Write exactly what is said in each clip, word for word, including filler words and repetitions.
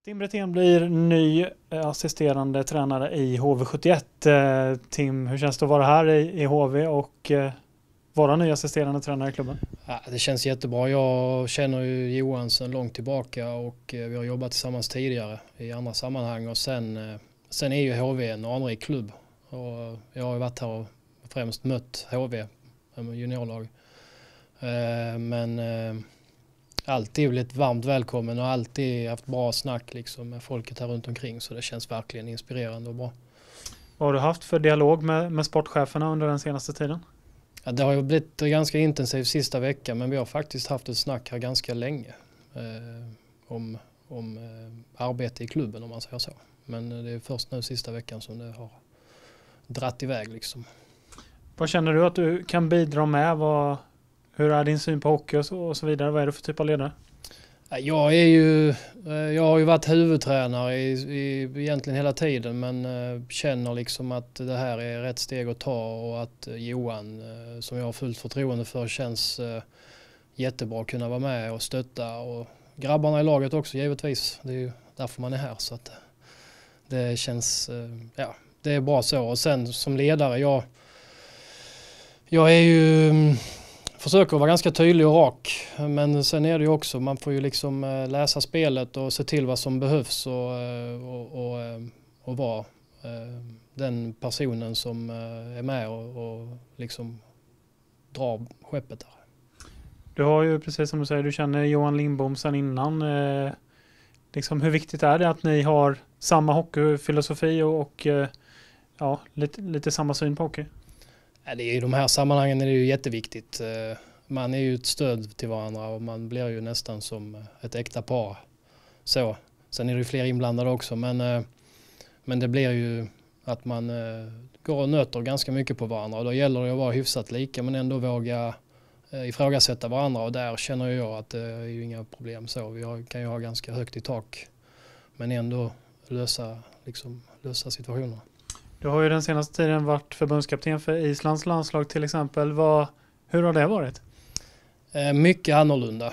Tim Brithén blir ny assisterande tränare i H V sjuttioett. Tim, hur känns det att vara här i H V och vara ny assisterande tränare i klubben? Ja, det känns jättebra. Jag känner ju Johan sedan långt tillbaka och vi har jobbat tillsammans tidigare i andra sammanhang. Och sen, sen är ju H V en anrik klubb. Och jag har varit här och främst mött H V, juniorlag. Men alltid blivit varmt välkommen och alltid haft bra snack liksom med folket här runt omkring, så det känns verkligen inspirerande och bra. Vad har du haft för dialog med, med sportcheferna under den senaste tiden? Ja, det har ju blivit ganska intensivt sista veckan, men vi har faktiskt haft ett snack här ganska länge eh, om, om eh, arbete i klubben, om man säger så. Men det är först nu sista veckan som det har dratt iväg liksom. Vad känner du att du kan bidra med? Vad, hur är din syn på hockey och så, och så vidare? Vad är du för typ av ledare? Jag är ju, jag har ju varit huvudtränare i, i, egentligen hela tiden, men känner liksom att det här är rätt steg att ta och att Johan, som jag har fullt förtroende för, känns jättebra att kunna vara med och stötta, och grabbarna i laget också givetvis. Det är ju därför man är här, så att det känns, ja, det är bra så. Och sen som ledare, jag, jag är ju... försöker vara ganska tydlig och rak, men sen är det ju också, man får ju liksom läsa spelet och se till vad som behövs och, och, och, och vara den personen som är med och, och liksom drar skeppet där. Du har ju, precis som du säger, du känner Johan Lindbom sedan innan. Eh, liksom, hur viktigt är det att ni har samma hockeyfilosofi och, och ja, lite, lite samma syn på hockey? Det är, i de här sammanhangen är det ju jätteviktigt. Man är ju ett stöd till varandra och man blir ju nästan som ett äkta par. Så. Sen är det ju fler inblandade också, men, men det blir ju att man går och nöter ganska mycket på varandra. Och då gäller det att vara hyfsat lika, men ändå våga ifrågasätta varandra. Och där känner jag att det är ju inga problem så. Vi kan ju ha ganska högt i tak, men ändå lösa, liksom, lösa situationerna. Du har ju den senaste tiden varit förbundskapten för Islands landslag till exempel. Vad, hur har det varit? Eh, mycket annorlunda.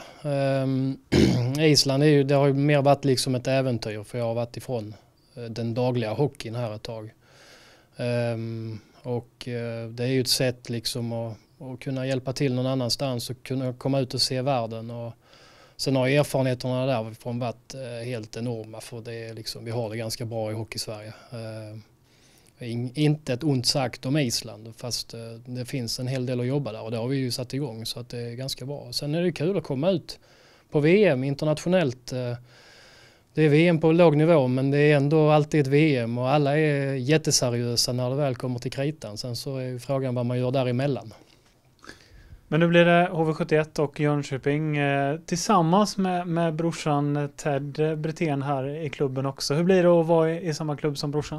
Eh, Island är ju, det har ju mer varit liksom ett äventyr, för jag har varit ifrån eh, den dagliga hockeyn här ett tag. Eh, och eh, det är ju ett sätt liksom att, att kunna hjälpa till någon annanstans och kunna komma ut och se världen. Och sen har erfarenheterna därifrån varit eh, helt enorma, för det är liksom, vi har det ganska bra i hockey-Sverige. Eh, Inte ett ont sagt om Island, fast det finns en hel del att jobba där, och det har vi ju satt igång, så att det är ganska bra. Sen är det kul att komma ut på V M internationellt. Det är V M på låg nivå, men det är ändå alltid ett V M och alla är jätteseriösa när det väl kommer till kritan. Sen så är frågan vad man gör däremellan. Men nu blir det H V sjuttioett och Jönköping eh, tillsammans med, med brorsan Ted Brithén här i klubben också. Hur blir det att vara i, i samma klubb som brorsan?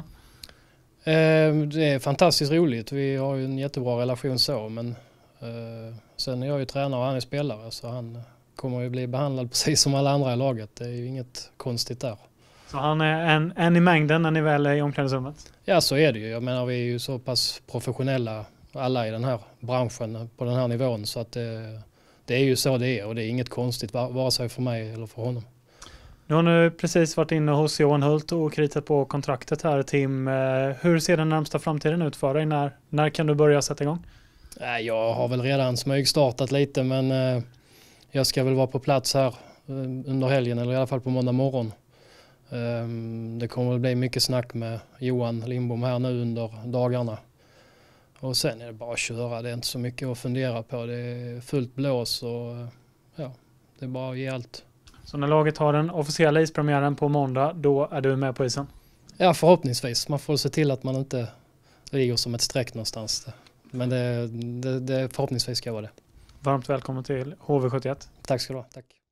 Det är fantastiskt roligt. Vi har ju en jättebra relation så, men eh, sen är jag ju tränare och han är spelare, så han kommer ju bli behandlad precis som alla andra i laget. Det är ju inget konstigt där. Så han är en, en i mängden när ni väl är i omklädningsrummet? Ja, så är det ju. Jag menar, vi är ju så pass professionella alla i den här branschen på den här nivån, så att det, det är ju så det är, och det är inget konstigt vare sig för mig eller för honom. Du har nu precis varit inne hos Johan Hult och kritat på kontraktet här, Tim. Hur ser den närmsta framtiden ut för dig? När, när kan du börja sätta igång? Jag har väl redan smygstartat lite, men jag ska väl vara på plats här under helgen, eller i alla fall på måndag morgon. Det kommer väl bli mycket snack med Johan Lindbom här nu under dagarna. Och sen är det bara att köra. Det är inte så mycket att fundera på. Det är fullt blås och ja, det är bara att ge allt. Så när laget har den officiella ispremiären på måndag, då är du med på isen? Ja, förhoppningsvis. Man får se till att man inte ligger som ett streck någonstans. Men det, det, det förhoppningsvis ska vara det. Varmt välkommen till H V sjuttioett. Tack ska du ha. Tack.